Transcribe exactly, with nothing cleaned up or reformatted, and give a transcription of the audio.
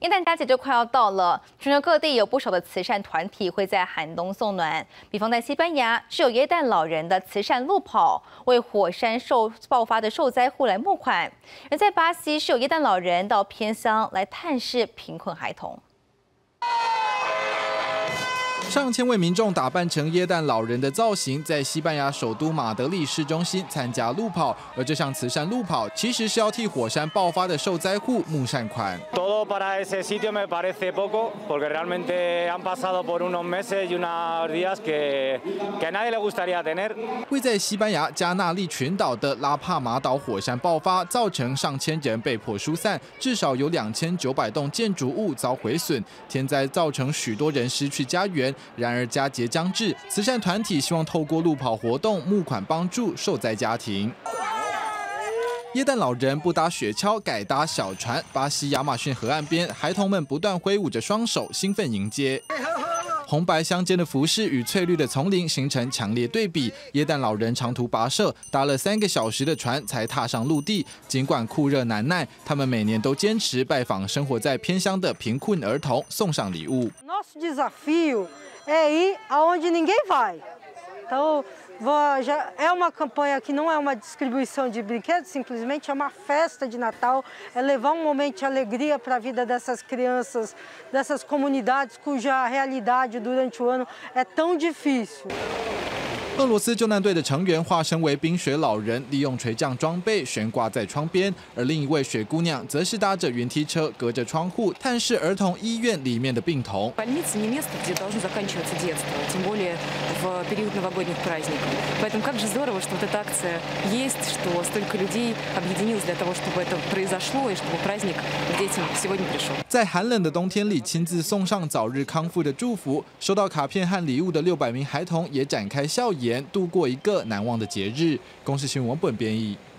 耶诞佳节就快要到了，全球各地有不少的慈善团体会在寒冬送暖。比方在西班牙，是有耶诞老人的慈善路跑，为火山受爆发的受灾户来募款；而在巴西，是有耶诞老人到偏乡来探视贫困孩童。 上千位民众打扮成耶诞老人的造型，在西班牙首都马德里市中心参加路跑。而这项慈善路跑其实是要替火山爆发的受灾户募善款。 Todo para ese sitio me parece poco, porque realmente han pasado por unos meses y unos días que que a nadie le gustaría tener。 位在西班牙加纳利群岛的拉帕马岛火山爆发，造成上千人被迫疏散，至少有两千九百栋建筑物遭毁损。天灾造成许多人失去家园。 然而佳节将至，慈善团体希望透过路跑活动募款帮助受灾家庭。耶诞老人不搭雪橇，改搭小船。巴西亚马逊河岸边，孩童们不断挥舞着双手，兴奋迎接。红白相间的服饰与翠绿的丛林形成强烈对比。耶诞老人长途跋涉，搭了三个小时的船才踏上陆地。尽管酷热难耐，他们每年都坚持拜访生活在偏乡的贫困儿童，送上礼物。 Nosso desafio é ir aonde ninguém vai. Então, já é uma campanha que não é uma distribuição de brinquedos, simplesmente é uma festa de Natal, é levar um momento de alegria para a vida dessas crianças, dessas comunidades cuja realidade durante o ano é tão difícil. 俄罗斯救难队的成员化身为冰雪老人，利用垂降装备悬挂在窗边，而另一位雪姑娘则是搭着云梯车，隔着窗户探视儿童医院里面的病童。 Больница не место, где должно заканчиваться детство, тем более в период новогодних праздников. Поэтому как же здорово, что вот эта акция есть, что столько людей объединилось для того, чтобы это произошло и чтобы праздник к детям сегодня пришел. 在寒冷的冬天里，亲自送上早日康复的祝福。收到卡片和礼物的六百名孩童也展开笑颜。 度过一个难忘的节日。公视新闻本编译。